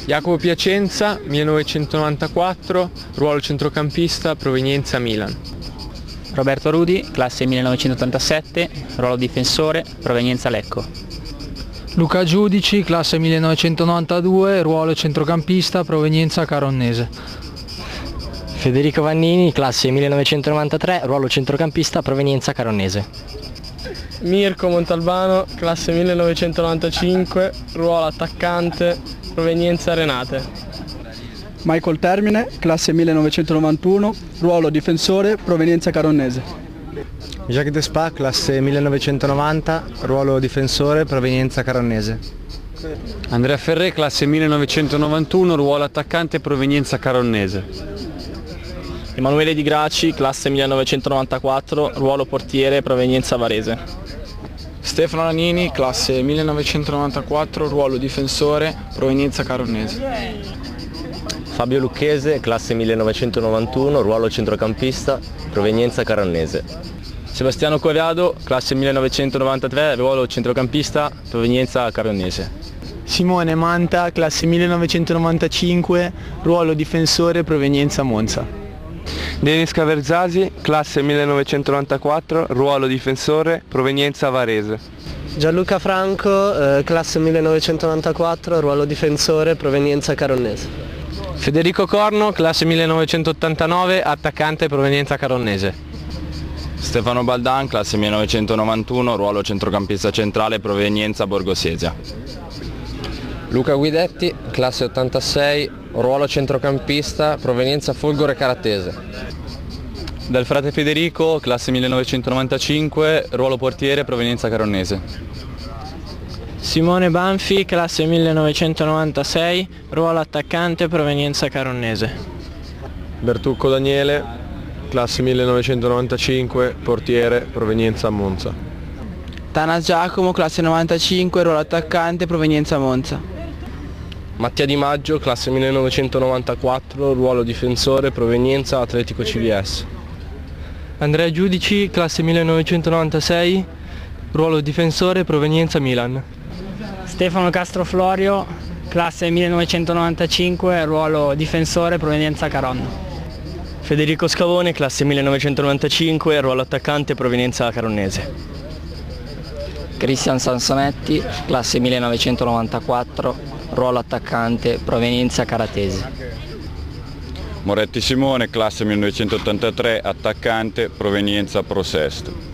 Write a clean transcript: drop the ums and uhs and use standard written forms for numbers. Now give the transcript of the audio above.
Jacopo Piacenza, 1994, ruolo centrocampista, provenienza Milan. Roberto Rudi, classe 1987, ruolo difensore, provenienza Lecco. Luca Giudici, classe 1992, ruolo centrocampista, provenienza Caronnese. Federico Vannini, classe 1993, ruolo centrocampista, provenienza Caronnese. Mirko Montalbano, classe 1995, ruolo attaccante, provenienza Renate. Michael Termine, classe 1991, ruolo difensore, provenienza Caronnese. Jacques Despa, classe 1990, ruolo difensore, provenienza Caronnese. Andrea Ferré, classe 1991, ruolo attaccante, provenienza Caronnese. Emanuele Di Graci, classe 1994, ruolo portiere, provenienza Varese. Stefano Lanini, classe 1994, ruolo difensore, provenienza Caronnese. Fabio Lucchese, classe 1991, ruolo centrocampista, provenienza Caronnese. Sebastiano Corrado, classe 1993, ruolo centrocampista, provenienza Caronnese. Simone Manta, classe 1995, ruolo difensore, provenienza Monza. Denis Caverzasi, classe 1994, ruolo difensore, provenienza Varese. Gianluca Franco, classe 1994, ruolo difensore, provenienza Caronnese. Federico Corno, classe 1989, attaccante, provenienza Caronnese. Stefano Baldan, classe 1991, ruolo centrocampista centrale, provenienza Borgosesia. Luca Guidetti, classe 86, ruolo centrocampista, provenienza Folgore Caratese. Del Frate Federico, classe 1995, ruolo portiere, provenienza Caronnese. Simone Banfi, classe 1996, ruolo attaccante, provenienza Caronnese. Bertucco Daniele, classe 1995, portiere, provenienza Monza. Tanas Giacomo, classe 95, ruolo attaccante, provenienza Monza. Mattia Di Maggio, classe 1994, ruolo difensore, provenienza Atletico CVS. Andrea Giudici, classe 1996, ruolo difensore, provenienza Milan. Stefano Castroflorio, classe 1995, ruolo difensore, provenienza Caronno. Federico Scavone, classe 1995, ruolo attaccante, provenienza Caronnese. Cristian Sansonetti, classe 1994, ruolo attaccante, provenienza Caratese. Moretti Simone, classe 1983, attaccante, provenienza Prosesto.